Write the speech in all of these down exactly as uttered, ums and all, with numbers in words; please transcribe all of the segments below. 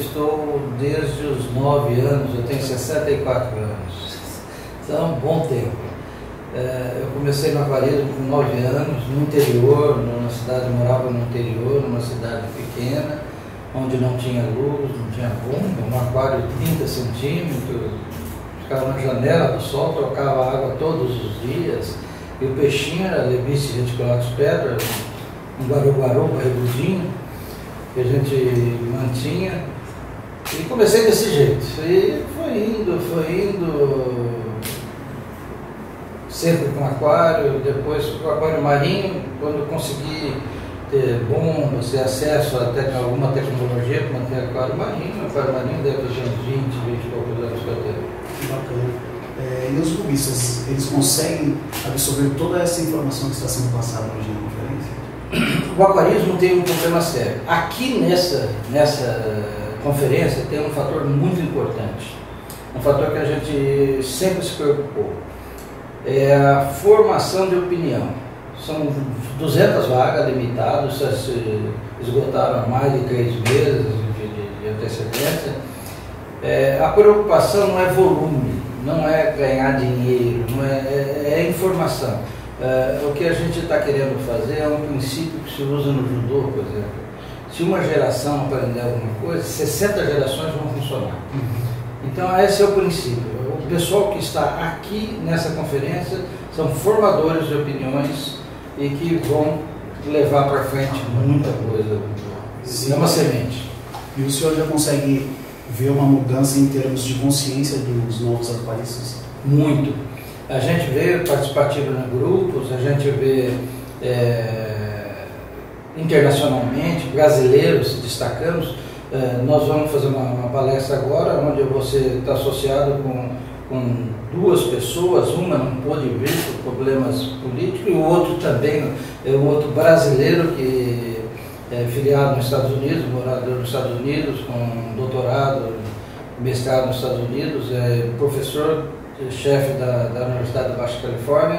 estou desde os nove anos, eu tenho sessenta e quatro anos, então é um bom tempo. É, eu comecei no aquarismo com nove anos, no interior, numa cidade, eu morava no interior, numa cidade pequena, onde não tinha luz, não tinha bomba, um aquário de trinta centímetros, ficava na janela do sol, trocava água todos os dias, e o peixinho era Lebice reticulatus pedra, um guaru-guaru, barrigudinho, que a gente mantinha, e comecei desse jeito, e foi indo, foi indo, sempre com aquário, depois com aquário marinho, quando consegui ter bombas, ter acesso a tec alguma tecnologia para manter aquário marinho, o aquário marinho deve ter uns vinte, vinte e poucos anos que eu tenho. Bacana. É, e os cubistas, eles conseguem absorver toda essa informação que está sendo passada hoje na conferência? O aquarismo tem um problema sério. Aqui nessa, nessa conferência tem um fator muito importante, um fator que a gente sempre se preocupou, é a formação de opinião. São duzentas vagas limitadas, se esgotaram há mais de três meses de, de, de antecedência. É, a preocupação não é volume, não é ganhar dinheiro, não é, é, é informação. É, o que a gente está querendo fazer é um princípio que se usa no judô, por exemplo. Se uma geração aprender alguma coisa, sessenta gerações vão funcionar. Então esse é o princípio. O pessoal que está aqui nessa conferência são formadores de opiniões e que vão levar para frente muita coisa. Sim. É uma semente. E o senhor já consegue ver uma mudança em termos de consciência dos novos aquaristas? Muito. A gente vê participativa em grupos, a gente vê é, internacionalmente, brasileiros se destacando. É, nós vamos fazer uma, uma palestra agora, onde você está associado com, com duas pessoas, uma não pôde vir por problemas políticos, e o outro também, é um outro brasileiro que é filiado nos Estados Unidos, morador nos Estados Unidos, com doutorado, mestrado nos Estados Unidos, é professor, chefe da, da Universidade da Baixa Califórnia,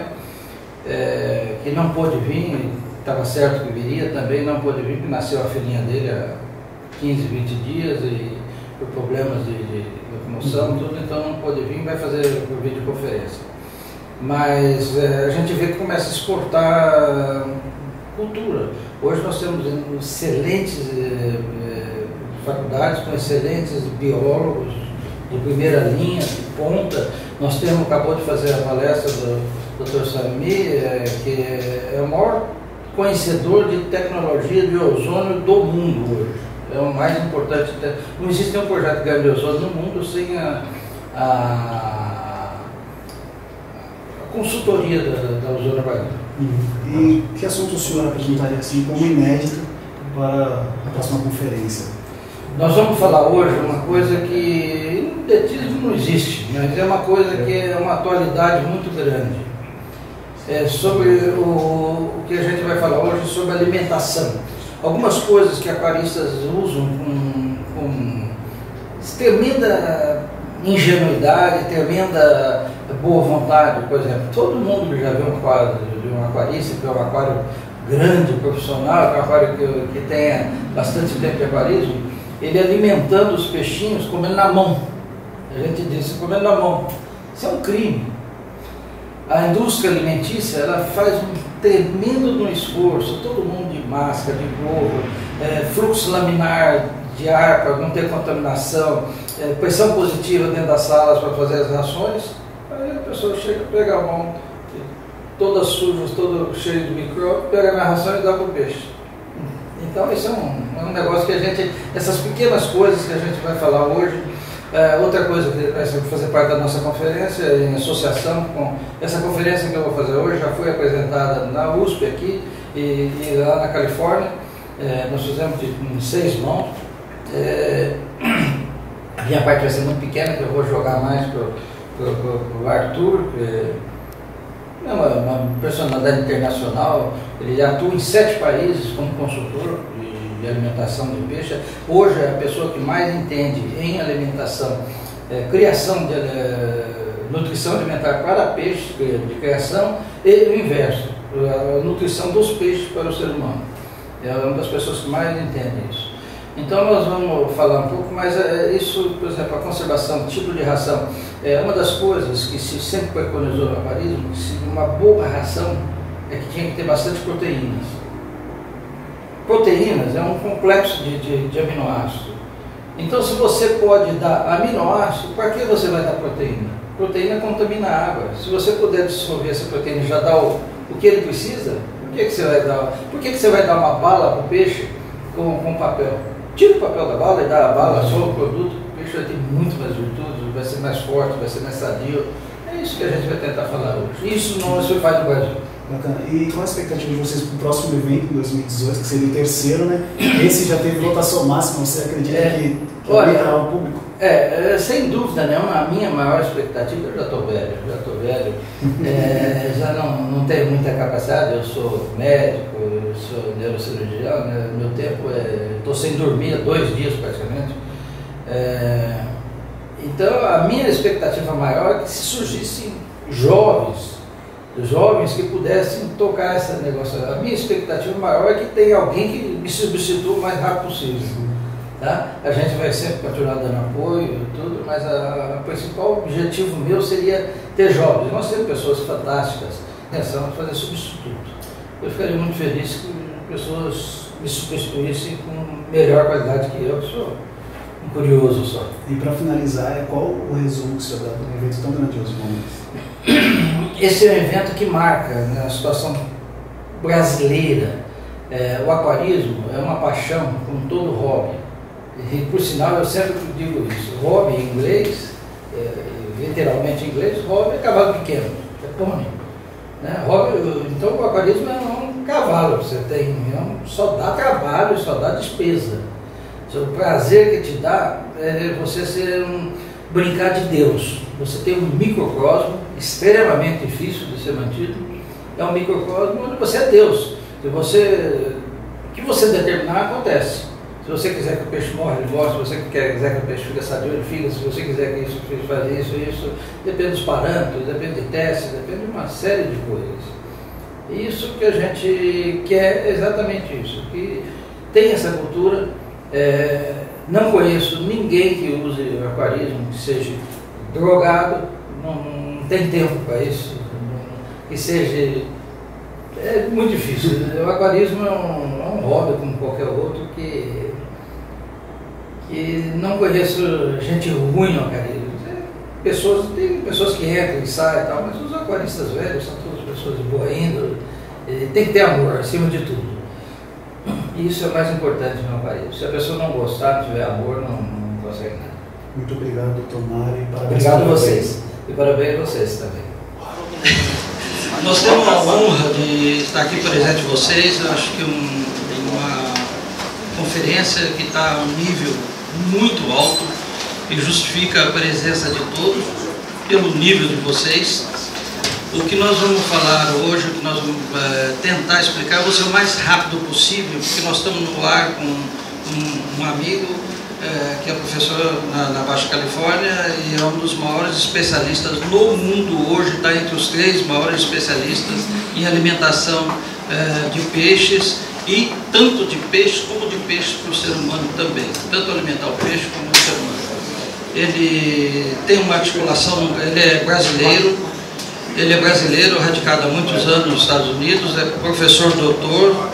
é, que não pôde vir, estava certo que viria, também não pôde vir, porque nasceu a filhinha dele há quinze, vinte dias e por problemas de, de locomoção, uhum. tudo, então não pôde vir, vai fazer por videoconferência. Mas é, a gente vê que começa a exportar cultura. Hoje nós temos excelentes é, é, faculdades com excelentes biólogos de primeira linha, de ponta. Nós temos, acabou de fazer a palestra do doutor Sami, é, que é o maior conhecedor de tecnologia de ozônio do mundo hoje. É o mais importante. Não existe um projeto grande de ozônio no mundo sem a, a, a consultoria da, da ozônio marinho. E que assunto o senhor apresentaria assim como inédito para a próxima conferência? Nós vamos falar hoje uma coisa que no dietismo não existe, mas é uma coisa que é uma atualidade muito grande. É sobre o, o que a gente vai falar hoje sobre alimentação. Algumas coisas que aquaristas usam com, com tremenda ingenuidade, tremenda boa vontade, por exemplo. Todo mundo já viu um quadro de um aquarista, que é um aquário grande, profissional, que é um aquário que, que tenha bastante tempo de aquarismo, ele alimentando os peixinhos comendo na mão. A gente diz, comendo na mão. Isso é um crime. A indústria alimentícia, ela faz um tremendo um esforço, todo mundo de máscara, de gorro, é, fluxo laminar de ar para não ter contaminação, é, pressão positiva dentro das salas para fazer as rações. Aí a pessoa chega, pega a mão, todas sujas, toda cheia de micróbio, pega a minha ração e dá para o peixe. Então isso é um, é um negócio que a gente, essas pequenas coisas que a gente vai falar hoje. É, outra coisa que vai fazer parte da nossa conferência, em associação com essa conferência que eu vou fazer hoje, já foi apresentada na U S P aqui e, e lá na Califórnia. É, nós fizemos de, em seis mãos. É, a minha parte vai ser muito pequena, que eu vou jogar mais para o Arthur, que é uma, uma personalidade internacional. Ele atua em sete países como consultor de alimentação de peixe. Hoje é a pessoa que mais entende em alimentação, é, criação de é, nutrição alimentar para peixe, de criação, e o inverso, a nutrição dos peixes para o ser humano. É uma das pessoas que mais entende isso. Então nós vamos falar um pouco, mas é, isso, por exemplo, a conservação, tipo de ração, é uma das coisas que se sempre preconizou no aquarismo, que se uma boa ração é que tinha que ter bastante proteínas. Proteínas é um complexo de, de, de aminoácidos. Então se você pode dar aminoácido, para que você vai dar proteína? Proteína contamina a água. Se você puder dissolver essa proteína e já dar o, o que ele precisa, por que, que você vai dar? Por que, que você vai dar uma bala para o peixe com, com papel? Tira o papel da bala e dá a bala, só o produto, o peixe vai ter muito mais virtudes, vai ser mais forte, vai ser mais sadio. É isso que a gente vai tentar falar hoje. Isso não se faz no Brasil. Bacana. E qual a expectativa de vocês para o próximo evento, em dois mil e dezoito, que seria o terceiro, né? Esse já teve lotação máxima, você acredita é, que, que aumentará o público? É, é, sem dúvida nenhuma, a minha maior expectativa, eu já estou velho, já estou velho, é, já não, não tenho muita capacidade, eu sou médico, eu sou neurocirurgião, né? Meu tempo é, estou sem dormir há dois dias praticamente. É, então a minha expectativa maior é que se surgissem jovens, jovens que pudessem tocar esse negócio. A minha expectativa maior é que tenha alguém que me substitua o mais rápido possível. Tá? A gente vai sempre continuar dando apoio e tudo, mas o principal objetivo meu seria ter jovens. Nós temos pessoas fantásticas, pensando em fazer substituto. Eu ficaria muito feliz que pessoas me substituíssem com melhor qualidade que eu, que sou um curioso só. E para finalizar, qual o resumo que você dá para um evento tão grandioso como esse? Esse é um evento que marca, né, a situação brasileira. É, o aquarismo é uma paixão, como todo hobby. E, por sinal, eu sempre digo isso, hobby em inglês, é, literalmente em inglês, hobby é cavalo pequeno, é pônei. Né? Hobby, então o aquarismo é um cavalo que você tem, é um, só dá trabalho, só dá despesa. O prazer que te dá é você ser um, brincar de Deus. Você tem um microcosmo extremamente difícil de ser mantido, é um microcosmo onde você é Deus. Se você, o que você determinar, acontece. Se você quiser que o peixe morra, ele morre. Se você quiser que o peixe fique sadio, ele fica. Se você quiser que isso, o peixe faça isso, isso. Depende dos parâmetros, depende de testes, depende de uma série de coisas. Isso que a gente quer é exatamente isso. Que tem essa cultura. É, não conheço ninguém que use aquarismo, que seja drogado, não, não tem tempo para isso, não, que seja... É muito difícil. O aquarismo é um, é um hobby como qualquer outro que, que não conheço gente ruim no aquarismo. Pessoas, tem pessoas que entram e saem e tal, mas os aquaristas velhos são todas pessoas de boa índole. Tem que ter amor acima de tudo. E isso é o mais importante no aquarismo. Se a pessoa não gostar, não tiver amor, não, não consegue nada. Muito obrigado, doutor Mário. Obrigado a vocês. E parabéns a vocês também. Nós temos a honra de estar aqui presente com vocês. Eu acho que um, uma conferência que está a um nível muito alto e justifica a presença de todos pelo nível de vocês. O que nós vamos falar hoje, o que nós vamos uh, tentar explicar, vou ser o mais rápido possível, porque nós estamos no ar com um, um amigo uh, que é professor na, na Baixa Califórnia e é um dos maiores especialistas no mundo hoje, está entre os três maiores especialistas em alimentação uh, de peixes, e tanto de peixes como de peixes para o ser humano também, tanto alimentar o peixe como o ser humano. Ele tem uma articulação, ele é brasileiro, Ele é brasileiro, radicado há muitos anos nos Estados Unidos, é professor doutor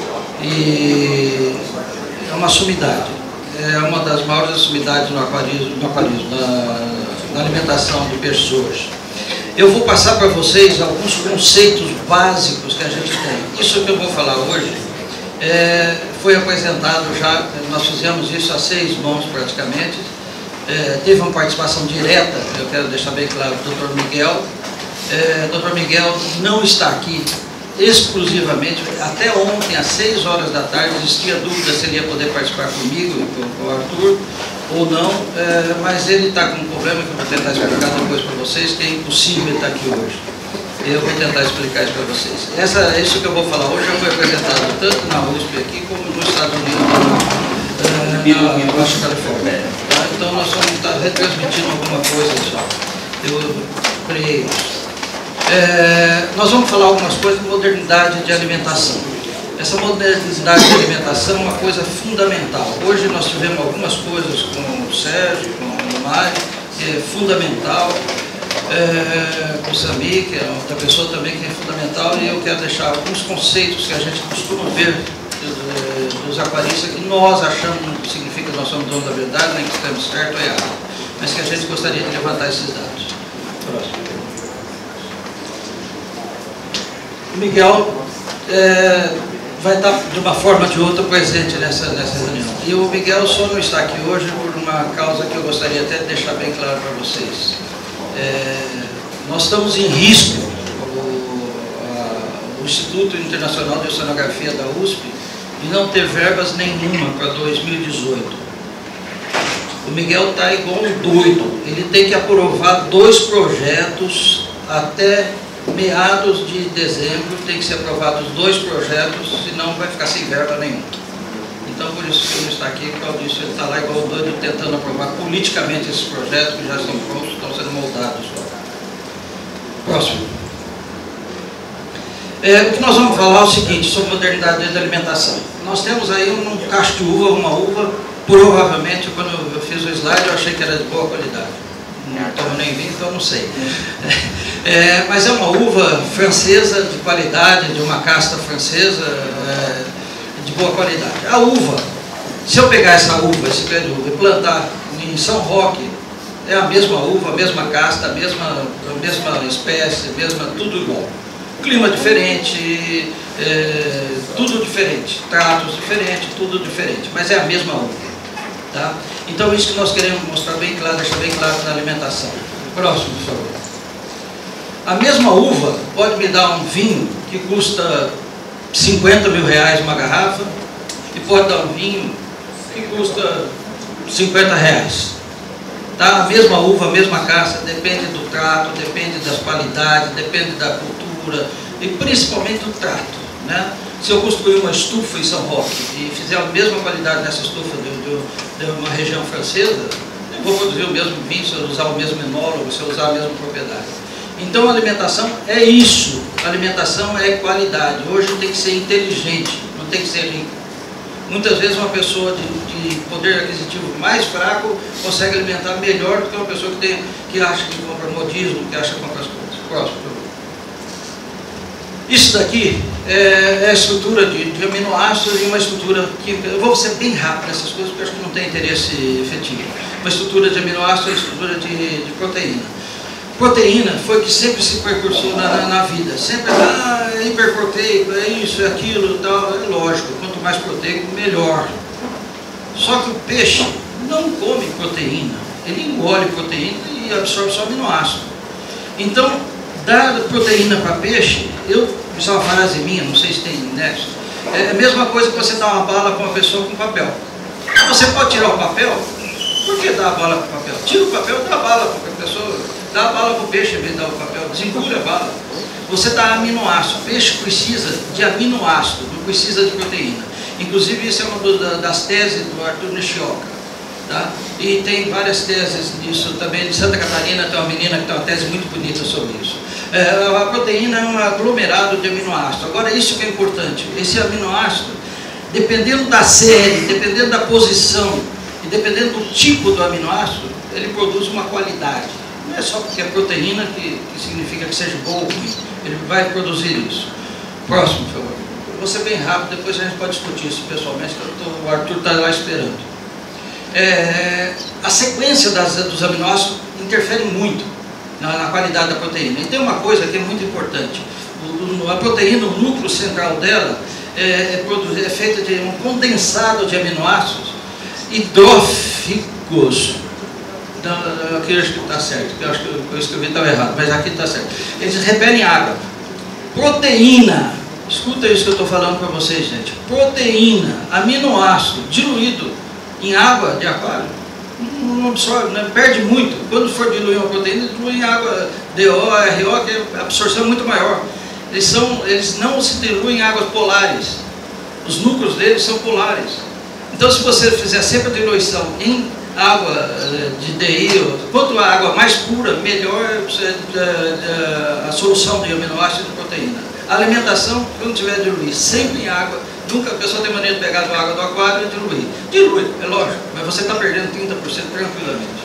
e é uma sumidade. É uma das maiores sumidades no aquarismo, no aquarismo na, na alimentação de peixes hoje. Eu vou passar para vocês alguns conceitos básicos que a gente tem. Isso que eu vou falar hoje é, foi apresentado já, nós fizemos isso a seis mãos praticamente. É, teve uma participação direta, eu quero deixar bem claro, do doutor Miguel. É, doutor Miguel não está aqui exclusivamente, até ontem às seis horas da tarde existia dúvida se ele ia poder participar comigo e com, com o Arthur ou não, é, mas ele está com um problema que eu vou tentar explicar depois para vocês, que é impossível ele estar aqui hoje. Eu vou tentar explicar isso para vocês. Essa, isso que eu vou falar hoje já foi apresentado tanto na U S P aqui como nos Estados Unidos, é, na Baixa Califórnia. Tá? Então nós vamos estar retransmitindo alguma coisa só. Eu criei isso. É, nós vamos falar algumas coisas de modernidade de alimentação. Essa modernidade de alimentação é uma coisa fundamental. Hoje nós tivemos algumas coisas com o Sérgio, com o Mário, que é fundamental, é, com o Sami, que é outra pessoa também que é fundamental, e eu quero deixar alguns conceitos que a gente costuma ver dos aquaristas, que nós achamos que significa que nós somos donos da verdade, nem que estamos certo ou errado, mas que a gente gostaria de levantar esses dados. Próximo. O Miguel é, vai estar de uma forma ou de outra presente nessa, nessa reunião. E o Miguel só não está aqui hoje por uma causa que eu gostaria até de deixar bem claro para vocês. É, nós estamos em risco, o, a, o Instituto Internacional de Oceanografia da U S P, de não ter verbas nenhuma para dois mil e dezoito. O Miguel está igual um doido. Ele tem que aprovar dois projetos até meados de dezembro, tem que ser aprovados dois projetos, senão vai ficar sem verba nenhuma. Então, por isso que ele não está aqui, por causa disso, ele está lá igual um doido, tentando aprovar politicamente esses projetos que já estão prontos, estão sendo moldados. Próximo. É, o que nós vamos falar é o seguinte, sobre modernidade da alimentação. Nós temos aí um cacho de uva, uma uva, provavelmente, quando eu fiz o slide, eu achei que era de boa qualidade. Não tomo nem vinho, então não sei. É, mas é uma uva francesa de qualidade, de uma casta francesa, é, de boa qualidade. A uva, se eu pegar essa uva, esse pé de uva, e plantar em São Roque, é a mesma uva, a mesma casta, a mesma, a mesma espécie, a mesma, tudo igual. Clima diferente, é, tudo diferente, tratos diferentes, tudo diferente, mas é a mesma uva. Tá? Então isso que nós queremos mostrar bem claro, deixar bem claro na alimentação. Próximo, por favor. A mesma uva pode me dar um vinho que custa cinquenta mil reais uma garrafa e pode dar um vinho que custa cinquenta reais. Tá? A mesma uva, a mesma caça, depende do trato, depende das qualidades, depende da cultura e principalmente do trato. Né? Se eu construir uma estufa em São Roque e fizer a mesma qualidade nessa estufa de, de, de uma região francesa, eu vou produzir o mesmo vinho se eu usar o mesmo enólogo, se eu usar a mesma propriedade. Então a alimentação é isso, a alimentação é qualidade. Hoje tem que ser inteligente, não tem que ser rico. Muitas vezes uma pessoa de, de poder aquisitivo mais fraco consegue alimentar melhor do que uma pessoa que, tem, que acha que compra modismo, que acha que compra as coisas. Próximo. Isso daqui é, é a estrutura de, de aminoácidos e uma estrutura química. Eu vou ser bem rápido nessas coisas porque acho que não tem interesse efetivo. Uma estrutura de aminoácidos e uma estrutura de, de proteína. Proteína foi o que sempre se percursou na, na, na vida. Sempre, ah, é hiperproteico, é isso, é aquilo, tal. É lógico, quanto mais proteico, melhor. Só que o peixe não come proteína. Ele engole proteína e absorve só aminoácido. Então, dar proteína para peixe, eu, isso é uma frase minha, não sei se tem nexo, é a mesma coisa que você dar uma bala para uma pessoa com papel. Você pode tirar o papel? Por que dar a bala para o papel? Tira o papel, dá a bala para a pessoa, dá a bala para o peixe em vez de dar o papel, desengule a bala. Você dá aminoácido, o peixe precisa de aminoácido, não precisa de proteína. Inclusive isso é uma das teses do Arthur Nishioka. Tá? E tem várias teses disso também. De Santa Catarina tem uma menina que tem uma tese muito bonita sobre isso. É, a proteína é um aglomerado de aminoácidos. Agora, isso que é importante. Esse aminoácido, dependendo da série, dependendo da posição e dependendo do tipo do aminoácido, ele produz uma qualidade. Não é só porque é proteína que, que significa que seja bom ou ruim. Ele vai produzir isso. Próximo, por favor. Vou ser bem rápido, depois a gente pode discutir isso pessoalmente, que eu tô, o Arthur está lá esperando. É, a sequência das, dos aminoácidos interfere muito na, na qualidade da proteína. E tem uma coisa que é muito importante: o, a proteína, o núcleo central dela é, é, produzir, é feita de um condensado de aminoácidos hidróficos. Então, aqui eu acho que está certo, eu acho que eu escrevi estava errado, mas aqui está certo. Eles repelem água. Proteína, escuta isso que eu estou falando para vocês, gente. Proteína, aminoácido diluído em água de aquário, não absorve, né? Perde muito. Quando for diluir uma proteína, dilui em água D O, R O, que a absorção é muito maior. Eles, são, eles não se diluem em águas polares. Os núcleos deles são polares. Então, se você fizer sempre a diluição em água de D I, quanto a água mais pura, melhor a solução de aminoácido e de proteína. A alimentação, quando tiver diluir sempre em água Nunca a pessoa tem maneira de pegar a água do aquário e diluir. Dilui, é lógico, mas você está perdendo trinta por cento tranquilamente.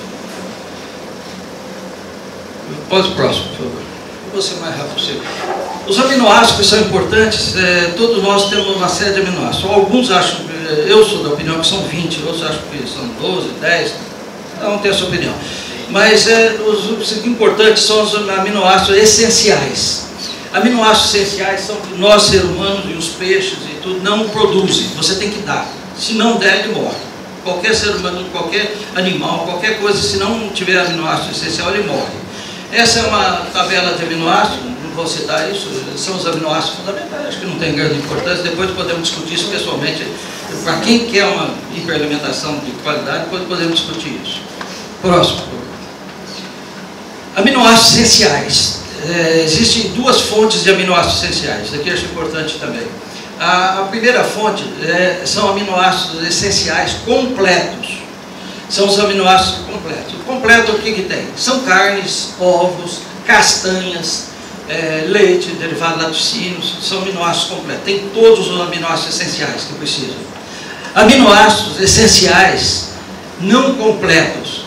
Pode o próximo, por favor. Vou ser o mais rápido possível. Os aminoácidos são importantes, é, todos nós temos uma série de aminoácidos. Alguns acham, eu sou da opinião que são vinte, outros acham que são doze, dez, cada um tem a sua opinião. Mas é, os, os importantes são os aminoácidos essenciais. Aminoácidos essenciais são que nós, seres humanos, e os peixes e tudo, não produzem. Você tem que dar. Se não der, ele morre. Qualquer ser humano, qualquer animal, qualquer coisa, se não tiver aminoácido essencial, ele morre. Essa é uma tabela de aminoácidos, não vou citar isso, são os aminoácidos fundamentais, acho que não tem grande importância, depois podemos discutir isso pessoalmente. Para quem quer uma hiperalimentação de qualidade, depois podemos discutir isso. Próximo. Aminoácidos essenciais. É, existem duas fontes de aminoácidos essenciais, isso aqui eu acho importante também. A, a primeira fonte é, são aminoácidos essenciais completos. São os aminoácidos completos. O completo o que que tem? São carnes, ovos, castanhas, é, leite, derivados laticínios, são aminoácidos completos. Tem todos os aminoácidos essenciais que precisam. Aminoácidos essenciais não completos.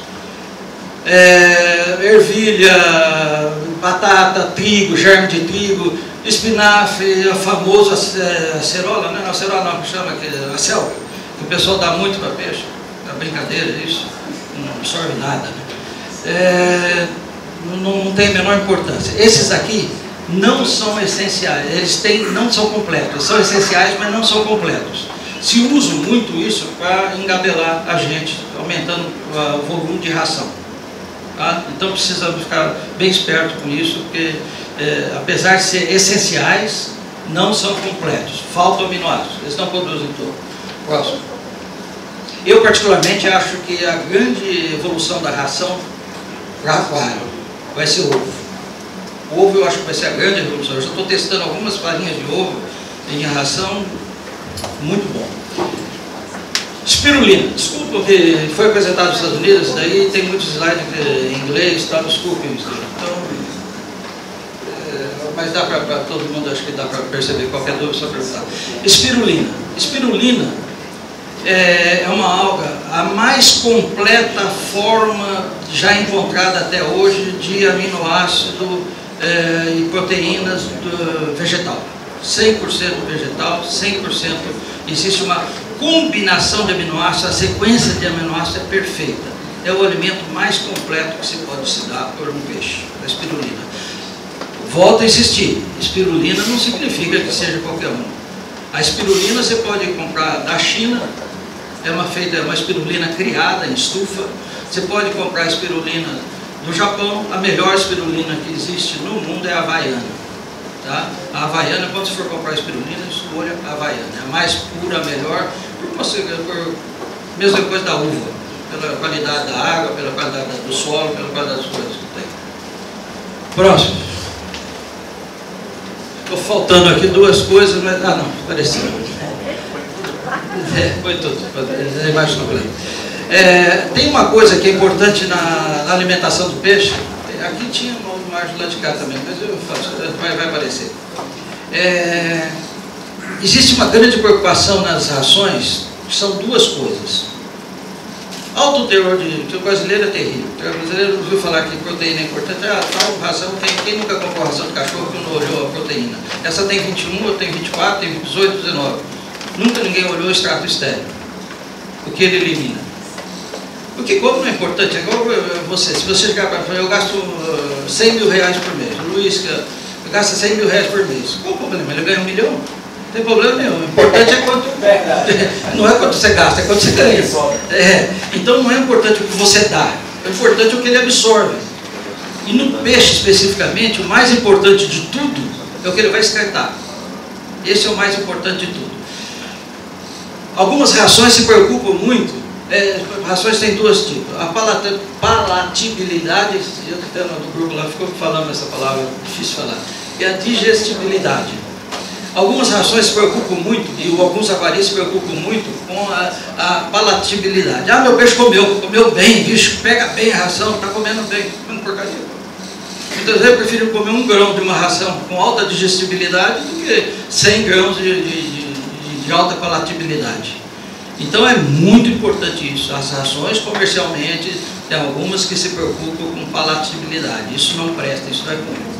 É, ervilha, batata, trigo, germe de trigo, espinafre, o famoso acerola, não é acerola não, que chama aqui, a selva, que o pessoal dá muito para peixe. Brincadeira, isso não absorve nada, né? É, não, não tem a menor importância. Esses aqui não são essenciais, eles têm, não são completos, são essenciais, mas não são completos. Se usa muito isso para engabelar a gente, aumentando uh, o volume de ração, tá? Então precisamos ficar bem esperto com isso, porque é, apesar de ser essenciais, não são completos, faltam aminoácidos, eles não produzem todo. Próximo. Eu particularmente acho que a grande evolução da ração para aquário vai ser o ovo. O ovo eu acho que vai ser a grande evolução. Eu já estou testando algumas farinhas de ovo em ração, muito bom. Espirulina, desculpa, porque foi apresentado nos Estados Unidos, daí tem muitos slides em inglês, tá? Desculpe isso. Então, é, mas dá para todo mundo, acho que dá para perceber, qualquer dúvida só perguntar. Espirulina. Espirulina é uma alga, a mais completa forma já encontrada até hoje de aminoácido é, e proteínas do vegetal. cem por cento vegetal, cem por cento existe uma combinação de aminoácidos, a sequência de aminoácidos é perfeita. É o alimento mais completo que se pode se dar por um peixe, a espirulina. Volto a insistir, espirulina não significa que seja qualquer um. A espirulina você pode comprar da China, é uma, feita, é uma espirulina criada em estufa. Você pode comprar espirulina do Japão, a melhor espirulina que existe no mundo é a havaiana. Tá? A havaiana, quando você for comprar espirulina, escolha a havaiana. É a mais pura, a melhor, por, por mesma coisa da uva, pela qualidade da água, pela qualidade do solo, pela qualidade das coisas que tem. Próximo. Estou faltando aqui duas coisas, mas... Ah, não, pareceu. É, foi tudo, é mais completo. É, tem uma coisa que é importante na, na alimentação do peixe. Aqui tinha uma imagem lá de cá também, mas eu faço, vai, vai aparecer. É, existe uma grande preocupação nas rações, que são duas coisas. Alto teor de... que o brasileiro é terrível. O brasileiro ouviu falar que proteína é importante. Ah, tal ração, tem, quem nunca comprou ração de cachorro que não olhou a proteína? Essa tem vinte e um, eu tenho vinte e quatro, tem dezoito, dezenove. Nunca ninguém olhou o extrato estéril, o que ele elimina. Porque como não é importante, é igual você, se você chegar para eu gasto uh, cem mil reais por mês, o Luiz gasta cem mil reais por mês, qual o problema? Ele ganha um milhão? Não tem problema nenhum, o importante é quanto, não é quanto você gasta, é quanto você ganha. É, então não é importante o que você dá, é importante o que ele absorve. E no peixe especificamente, o mais importante de tudo é o que ele vai excretar. Esse é o mais importante de tudo. Algumas rações se preocupam muito, é, rações têm dois tipos, a palatibilidade, eu que tenho no grupo lá, ficou falando essa palavra, difícil falar, e a digestibilidade. Algumas rações se preocupam muito, e alguns avarentos se preocupam muito com a, a palatibilidade. Ah, meu peixe comeu, comeu bem, bicho, pega bem a ração, está comendo bem, comendo porcaria. Muitas vezes eu prefiro comer um grão de uma ração com alta digestibilidade do que cem grãos de, de, de de alta palatabilidade. Então é muito importante isso. As rações comercialmente, tem algumas que se preocupam com palatabilidade. Isso não presta, isso não é bom.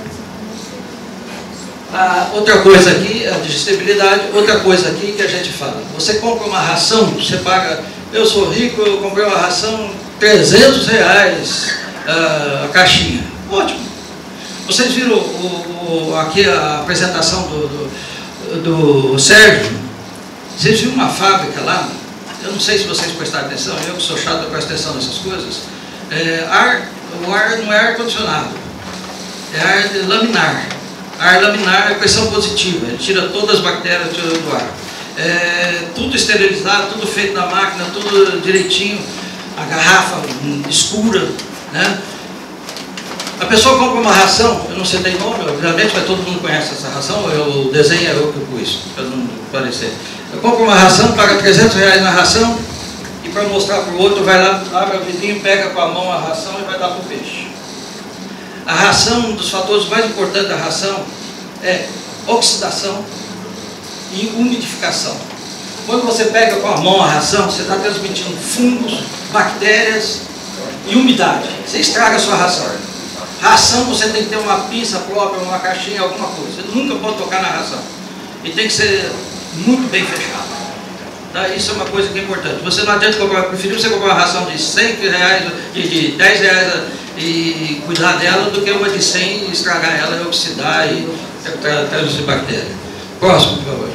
Ah, outra coisa aqui, a digestibilidade, outra coisa aqui que a gente fala. Você compra uma ração, você paga, eu sou rico, eu comprei uma ração, trezentos reais ah, a caixinha. Ótimo. Vocês viram o, o, aqui a apresentação do, do, do Sérgio? Vocês viram uma fábrica lá? Eu não sei se vocês prestaram atenção, eu que sou chato, eu presto atenção nessas coisas. É, ar, o ar não é ar-condicionado, é ar laminar. Ar laminar é pressão positiva, ele tira todas as bactérias do ar. É, tudo esterilizado, tudo feito na máquina, tudo direitinho, a garrafa escura, né? A pessoa compra uma ração, eu não sei tem nome, obviamente, mas todo mundo conhece essa ração, eu, o desenho é eu que pus, para não parecer. Eu compro uma ração, paga trezentos reais na ração, e para mostrar para o outro, vai lá, abre o vidrinho, pega com a mão a ração e vai dar para o peixe. A ração, um dos fatores mais importantes da ração é oxidação e umidificação. Quando você pega com a mão a ração, você está transmitindo fungos, bactérias e umidade. Você estraga a sua ração. Ração você tem que ter uma pinça própria, uma caixinha, alguma coisa. Você nunca pode tocar na ração. E tem que ser muito bem fechado. Tá? Isso é uma coisa que é importante. Você não adianta comprar, preferir você comprar uma ração de cem reais, de, de dez reais e cuidar dela, do que uma de cem e estragar ela e oxidar e traduzir bactéria. Próximo, por favor.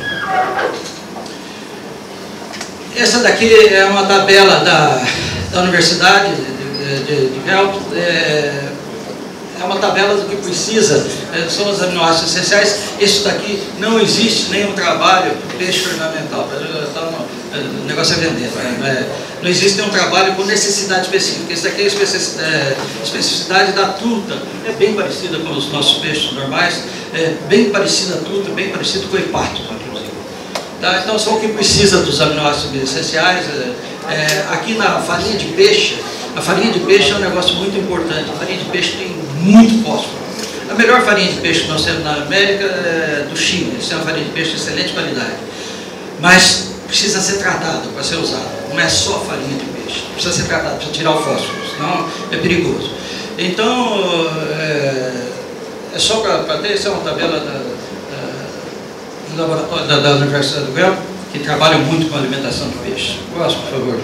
Essa daqui é uma tabela da, da Universidade de, de, de Delft. É, é uma tabela do que precisa, é, são os aminoácidos essenciais. Isso daqui não existe nenhum trabalho peixe ornamental. O negócio é vender, né? Não existe nenhum trabalho com necessidade específica. Esse daqui é a especificidade, é, especificidade da truta, é bem parecida com os nossos peixes normais, é bem parecida a truta, bem parecido com o hepato, inclusive. Tá? Então, só o que precisa dos aminoácidos essenciais. É, é, aqui na farinha de peixe, a farinha de peixe é um negócio muito importante. A farinha de peixe tem muito fósforo. A melhor farinha de peixe que nós temos na América é do Chile. Isso é uma farinha de peixe de excelente qualidade. Mas precisa ser tratado para ser usado. Não é só farinha de peixe. Precisa ser tratado, precisa tirar o fósforo, senão é perigoso. Então, é, é só para ter, essa é uma tabela da, da, do laboratório da, da Universidade do Guelph, que trabalha muito com a alimentação de peixe. Próximo, por favor.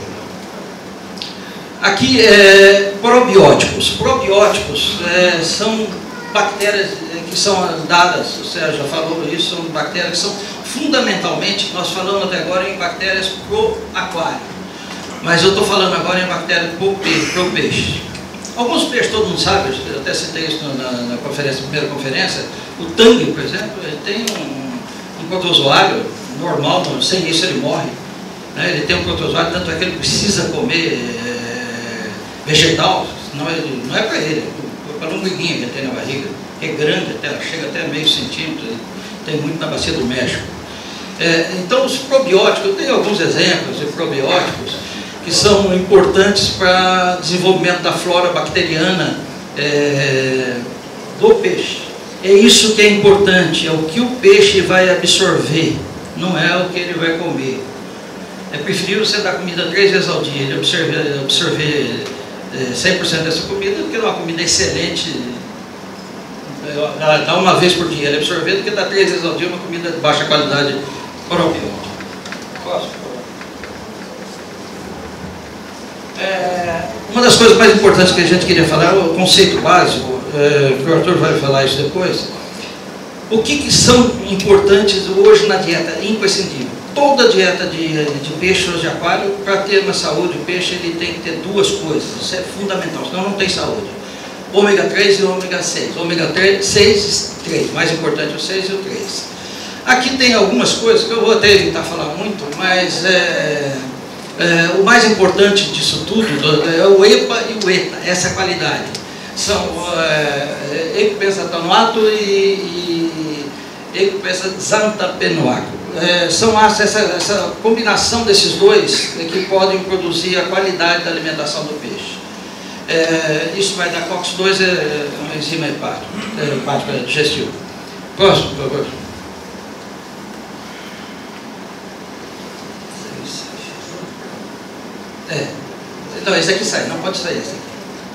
Aqui é probióticos. Probióticos é, são bactérias que são dadas, o Sérgio já falou isso, são bactérias que são fundamentalmente, nós falamos até agora em bactérias pro aquário, mas eu estou falando agora em bactérias pro peixe, pro peixe. Alguns peixes, todo mundo sabe, eu até citei isso na, na conferência, primeira conferência, o tangue, por exemplo, ele tem um, um protozoário normal, sem isso ele morre, né? Ele tem um protozoário, tanto é que ele precisa comer é, vegetal, senão ele, não é para ele, é para a lombriguinha que ele tem na barriga, que é grande, até, chega até meio centímetro, tem muito na bacia do México. É, então, os probióticos, eu tenho alguns exemplos de probióticos que são importantes para o desenvolvimento da flora bacteriana é, do peixe. É isso que é importante, é o que o peixe vai absorver, não é o que ele vai comer. É preferível você dar comida três vezes ao dia, ele absorver, absorver é, cem por cento dessa comida, do que dar uma comida excelente, dá uma vez por dia, ele absorver, do que dar três vezes ao dia uma comida de baixa qualidade probiótica. Posso? É, uma das coisas mais importantes que a gente queria falar é o conceito básico, é, que o Arthur vai falar isso depois. O que, que são importantes hoje na dieta? Imprescindível. Toda dieta de, de peixe ou de aquário, para ter uma saúde, o peixe ele tem que ter duas coisas, isso é fundamental, senão não tem saúde. Ômega três e ômega seis. Ômega seis e três, mais importante o seis e o três. Aqui tem algumas coisas que eu vou até evitar falar muito, mas é, é, o mais importante disso tudo é o EPA e o ETA, essa qualidade. São é, eicopentanoato e, e eicopentazantapenoato. É, são essa, essa combinação desses dois é, que podem produzir a qualidade da alimentação do peixe. É, isso vai dar COX dois, é uma enzima hepática, é, hepática digestiva. Próximo, por favor. Não, esse aqui sai, não pode sair esse aqui.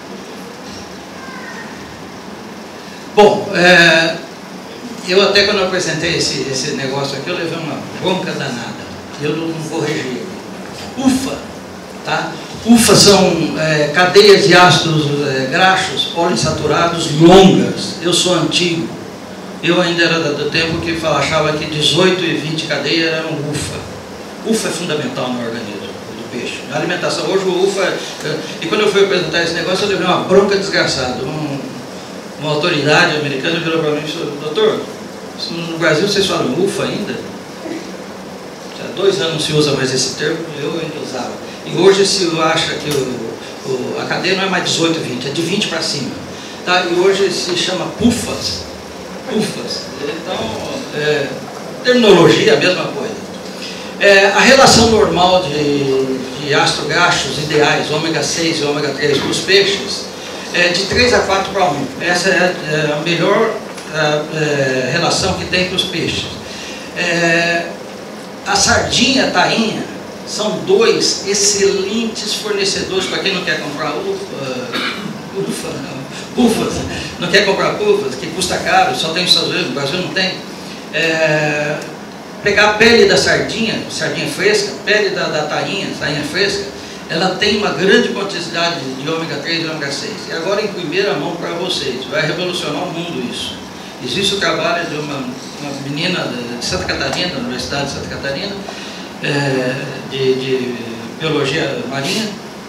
Bom, é, eu até quando eu apresentei esse, esse negócio aqui, eu levei uma bronca danada. Eu não, não corrigi. Ufa, tá? Ufa são é, cadeias de ácidos é, graxos poliinsaturados longas. Eu sou antigo. Eu ainda era do tempo que achava que dezoito e vinte cadeias eram ufa. Ufa é fundamental no organismo do peixe. Na alimentação, hoje o ufa... É, e quando eu fui apresentar esse negócio, eu levei uma bronca desgraçada. Um, uma autoridade americana virou para mim e falou: doutor, no Brasil vocês falam ufa ainda? Já há dois anos não se usa mais esse termo, eu ainda usava. E hoje se acha que o, o, a cadeia não é mais dezoito e vinte, é de vinte para cima. Tá? E hoje se chama pufas. Pufas. Então, é, terminologia é a mesma coisa. É, a relação normal de, de ácidos graxos ideais, ômega seis e ômega três para os peixes, é de três a quatro para um. Essa é a melhor é, relação que tem para os peixes. É, a sardinha e a tainha são dois excelentes fornecedores para quem não quer comprar ufa, ufa, não, ufas, não quer comprar ufas, que custa caro, só tem nos Estados Unidos, no Brasil não tem. É, pegar a pele da sardinha, sardinha fresca, pele da, da tainha, tainha fresca, ela tem uma grande quantidade de ômega três e ômega seis. E agora em primeira mão para vocês, vai revolucionar o mundo isso. Existe o trabalho de uma, uma menina de Santa Catarina, da Universidade de Santa Catarina, é, de, de biologia marinha.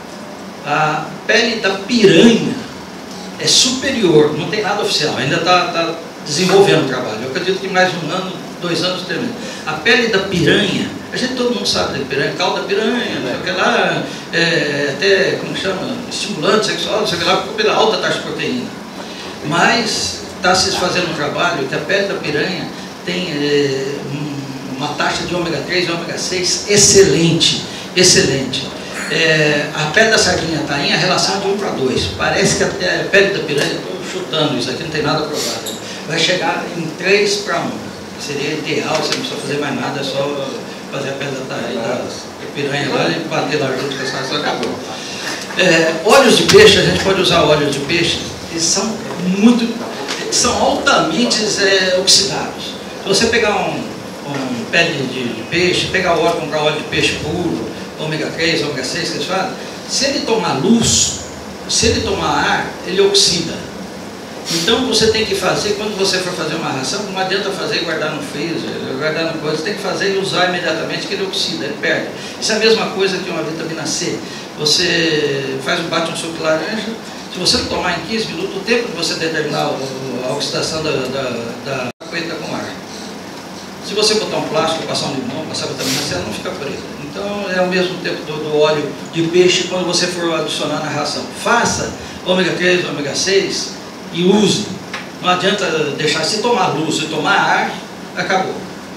A pele da piranha é superior, não tem nada oficial, ainda está tá desenvolvendo o trabalho. Eu acredito que mais um ano, dois anos termina. A pele da piranha, a gente todo mundo sabe da piranha, calda da piranha, não sei o que lá, é, até, como chama, estimulante sexual, não sei o que lá, pela alta taxa de proteína. Mas está se fazendo um trabalho que a pele da piranha tem é, uma taxa de ômega três e ômega seis excelente, excelente. É, a pele da sardinha e tainha, a relação de um para dois. Parece que até a pele da piranha, estou chutando isso aqui, não tem nada provado, vai chegar em três para um. Seria ideal, você não precisa fazer mais nada, é só fazer a pele da, da piranha lá e bater lá junto com essa ração, acabou. É, óleos de peixe, a gente pode usar óleos de peixe, eles são muito, são altamente é, oxidados. Se você pegar um, um pele de, de peixe, pegar óleo, comprar óleo de peixe puro, ômega três, ômega seis, que eles falam, se ele tomar luz, se ele tomar ar, ele oxida. Então você tem que fazer, quando você for fazer uma ração, não adianta fazer e guardar no freezer, guardar no coisa, você tem que fazer e usar imediatamente, que ele oxida, ele perde. Isso é a mesma coisa que uma vitamina C. Você faz um bate um suco de laranja, se você não tomar em quinze minutos, o tempo de você determinar a oxidação da, da, da preta com ar. Se você botar um plástico, passar um limão, passar vitamina C, ela não fica preta. Então é o mesmo tempo do, do óleo de peixe quando você for adicionar na ração. Faça ômega três, ômega seis e use. Não adianta deixar, se tomar luz e tomar ar, acabou.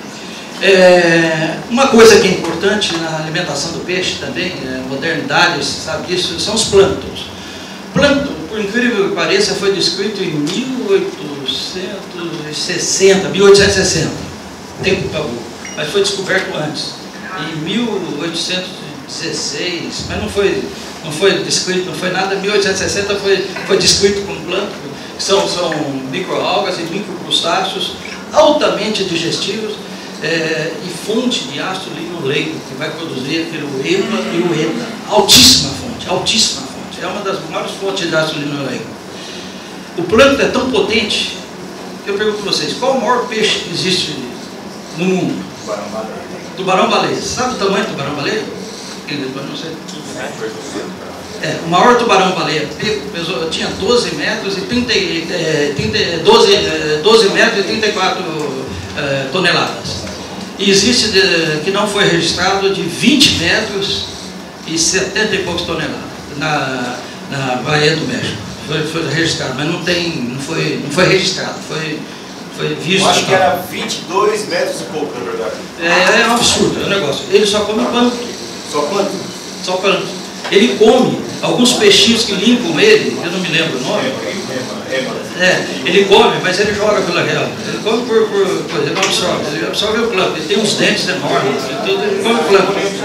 É, uma coisa que é importante na alimentação do peixe também, é, modernidade, você sabe disso, são os plânctons. Plâncton, por incrível que pareça, foi descrito em mil oitocentos e sessenta, mil oitocentos e sessenta, tempo acabou, mas foi descoberto antes, em mil oitocentos e dezesseis, mas não foi, não foi descrito, não foi nada, em mil oitocentos e sessenta foi, foi descrito como plâncton, que são, são microalgas e microcrustáceos altamente digestivos, é, e fonte de ácido linoleico, que vai produzir aquele EPA e o ETA, altíssima fonte, altíssima fonte, é uma das maiores fontes de ácido linoleico. O plâncton é tão potente, que eu pergunto para vocês, qual o maior peixe que existe no mundo? Tubarão-baleia. Tubarão-baleia. Sabe o tamanho do tubarão-baleia? Não sei. É, o maior tubarão-baleia tinha doze metros e trinta, é, trinta, doze, doze metros e trinta e quatro é, toneladas. E existe de, que não foi registrado de vinte metros e setenta e poucos toneladas na, na Baía do México. Foi, foi registrado, mas não, tem, não, foi, não foi registrado, foi, foi visto. Eu acho que era vinte e dois metros e pouco, na verdade. É, é um absurdo, é um negócio. Ele só come plâncton. Só plâncton? Só plâncton. Ele come alguns peixinhos que limpam ele, eu não me lembro o nome. É, ele come, mas ele joga pela real. Ele come por, por, por ele não absorve, ele absorve o plâncton. Ele tem uns dentes enormes, ele come plâncton.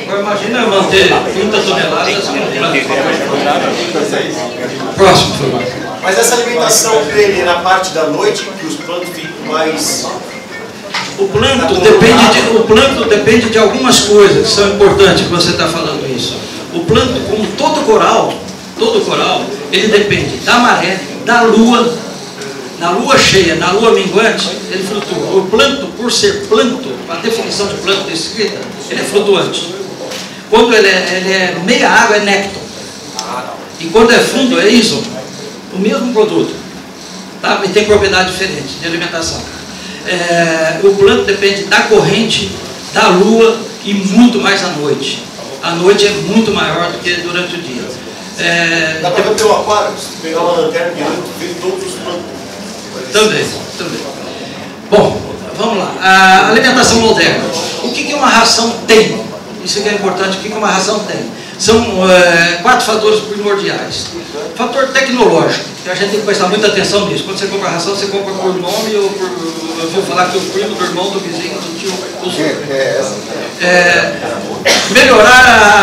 Agora imagina manter trinta toneladas com planta. Próximo, por favor. Mas essa alimentação dele na parte da noite, que os plantos ficam mais... O plâncton depende de, o plâncton depende de algumas coisas que são importantes que você está falando isso. O plâncton, como todo coral, todo coral, ele depende da maré, da lua, na lua cheia, na lua minguante, ele flutua. O plâncton, por ser plâncton, a definição de plâncton escrita, ele é flutuante. Quando ele é, ele é meia água, é nécton. E quando é fundo, é iso. O mesmo produto. Tá? E tem propriedade diferente de alimentação. É, o plâncton depende da corrente, da lua e muito mais à noite. A noite é muito maior do que durante o dia. É, Dá para ver pelo aquário, se pegar uma lanterna e ver todos os plantos. Também, também. Bom, vamos lá. A alimentação moderna. O que, que uma ração tem? Isso que é importante. O que, que uma ração tem? São é, quatro fatores primordiais. Fator tecnológico, que a gente tem que prestar muita atenção nisso. Quando você compra ração, você compra por nome ou por... Eu vou falar que o primo, do irmão, do vizinho, do tio, do é, melhorar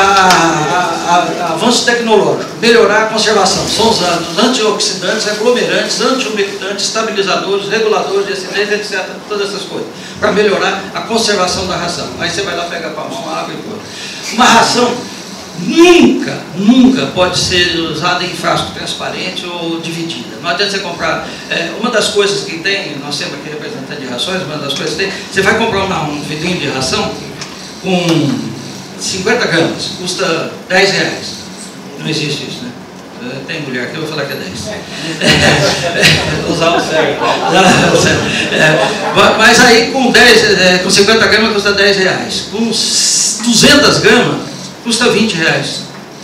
o avanço tecnológico, melhorar a conservação. São usados antioxidantes, aglomerantes, antiumectantes, estabilizadores, reguladores de acidez, etcétera. Todas essas coisas, para melhorar a conservação da ração. Aí você vai lá, pega com a mão a água e põe. Uma ração nunca, nunca pode ser usada em frasco transparente ou dividida. Não adianta você comprar. É, uma das coisas que tem, nós temos aqui representante de rações, uma das coisas que tem, você vai comprar uma, um vidrinho de ração com cinquenta gramas, custa dez reais. Não existe isso, né? Tem mulher aqui, eu vou falar que é dez. Usar o certo. É, mas aí com, dez, é, com cinquenta gramas custa dez reais. Com duzentas gramas custa vinte reais.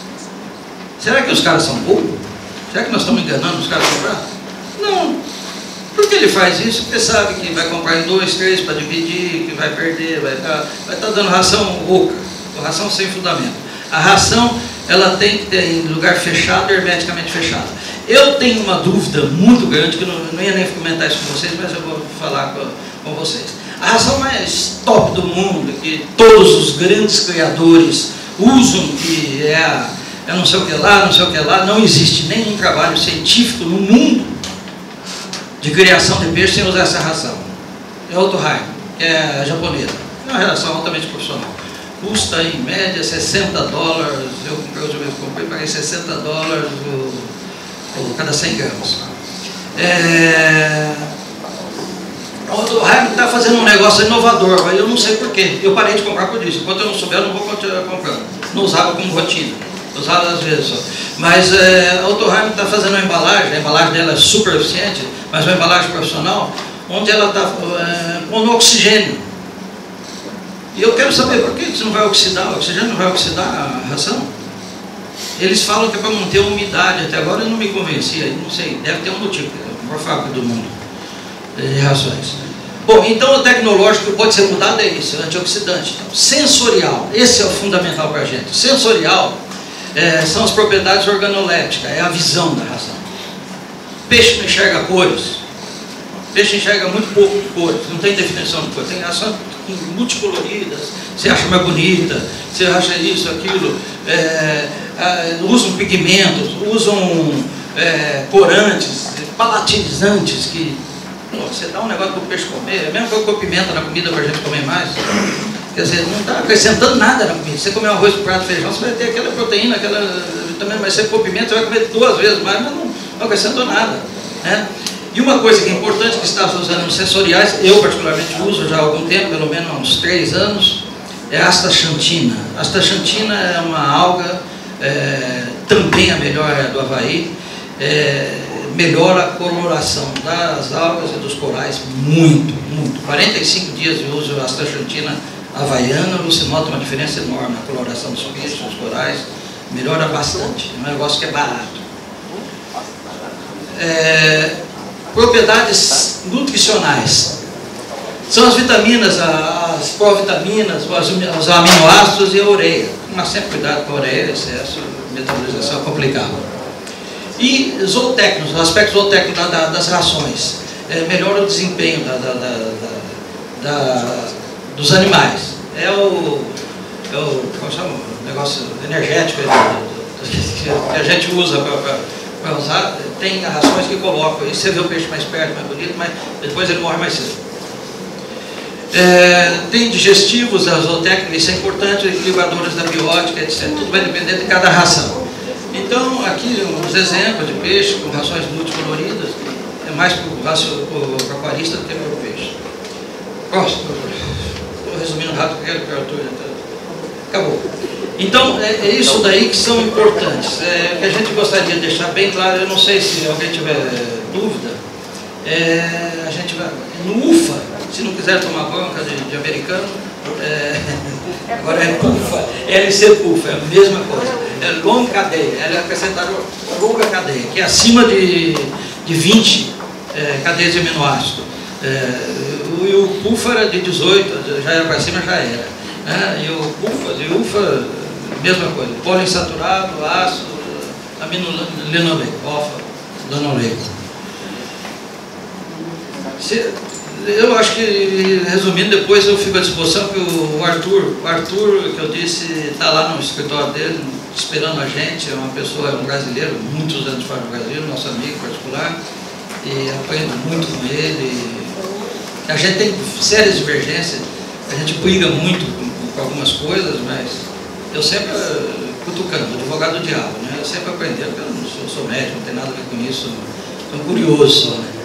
Será que os caras são burros? Será que nós estamos enganando os caras a comprar? Não. Por que ele faz isso? Porque sabe que vai comprar em dois, três para dividir, que vai perder, vai estar vai tá dando ração oca, ração sem fundamento. A ração, ela tem que ter em lugar fechado, hermeticamente fechado. Eu tenho uma dúvida muito grande, que eu não, não ia nem comentar isso com vocês, mas eu vou falar com, com vocês. A ração mais top do mundo, que todos os grandes criadores usam, que é a, é não sei o que lá, não sei o que lá, não existe nenhum trabalho científico no mundo de criação de peixe sem usar essa ração. É Otohime, que é a japonesa. É uma ração altamente profissional. Custa em média sessenta dólares, eu comprei outra vez, comprei, paguei sessenta dólares por cada cem gramas. É... O Otohime está fazendo um negócio inovador, mas eu não sei porquê. Eu parei de comprar por isso. Enquanto eu não souber, eu não vou continuar comprando. Não usava como rotina, usava às vezes só. Mas é, a Otohime está fazendo uma embalagem, a embalagem dela é super eficiente, mas uma embalagem profissional, onde ela está é, pondo oxigênio. E eu quero saber por que isso não vai oxidar, o oxigênio não vai oxidar a ração? Eles falam que é para manter a umidade. Até agora eu não me convenci, não sei, deve ter um motivo, é a maior fábrica do mundo de rações. Bom, então o tecnológico que pode ser mudado é isso, é antioxidante. Então, sensorial, esse é o fundamental para a gente. Sensorial é, são as propriedades organolépticas, é a visão da ração. Peixe não enxerga cores, peixe enxerga muito pouco de cores, não tem definição de cores, tem rações multicoloridas, você acha mais bonita, você acha isso, aquilo, é, é, usam pigmentos, usam é, corantes, palatinizantes, que pô, você dá um negócio para o peixe comer, é mesmo que eu com pimenta na comida para a gente comer mais. Quer dizer, não está acrescentando nada na comida. Você comer um arroz com prato de feijão, você vai ter aquela proteína, aquela também, mas você com pimenta, você vai comer duas vezes mais, mas não, não acrescentou nada, né? E uma coisa que é importante que está usando nos sensoriais, eu particularmente uso já há algum tempo, pelo menos há uns três anos, é a astaxantina. A astaxantina é uma alga, é, também a melhor é a do Havaí, é, melhora a coloração das algas e dos corais muito, muito. quarenta e cinco dias de uso da astaxantina havaiana, você nota uma diferença enorme na coloração dos peixes, dos corais, melhora bastante, é um negócio que é barato. É, propriedades nutricionais são as vitaminas, as provitaminas, os aminoácidos e a ureia. Mas sempre cuidado com a ureia, excesso, metabolização é complicado. E zootécnicos, os aspectos zootécnicos da, da, das rações, é, melhora o desempenho da, da, da, da, da, dos animais. É o, é o, como chama, o negócio energético que a gente usa para usar, tem rações que colocam, e você vê o peixe mais perto, mais bonito, mas depois ele morre mais cedo. É, tem digestivos, azootecnicos, isso é importante, equilibradores da biótica, etcétera. Tudo vai depender de cada ração. Então, aqui uns exemplos de peixe com rações multicoloridas, é mais para o aquarista do que para o peixe. Estou resumindo rápido porque o Arthur já está... Acabou. Então, é, é isso daí que são importantes. É, o que a gente gostaria de deixar bem claro, eu não sei se alguém tiver dúvida, é, a gente vai... No U F A, se não quiser tomar banca de, de americano, é, agora é P U F A, L C P U F A, é a mesma coisa. É longa cadeia, ela é acrescentada longa cadeia, que é acima de, de vinte é, cadeias de aminoácido. É, e o P U F A era de dezoito, já era para cima, já era. É, e o P U F A, de U F A, mesma coisa, poliinsaturado, ácido, aminolenoleico, alfa-lenoleico. Eu acho que, resumindo, depois eu fico à disposição que o Arthur, o Arthur, que eu disse, está lá no escritório dele, esperando a gente, é uma pessoa, é um brasileiro, muitos anos fora do Brasil, nosso amigo particular, e aprendo muito com ele. A gente tem sérias divergências, a gente briga muito com, com algumas coisas, mas eu sempre cutucando, advogado do diabo, né? Eu sempre aprendendo, porque eu não sou, sou médico, não tem nada a ver com isso, sou curioso só, né?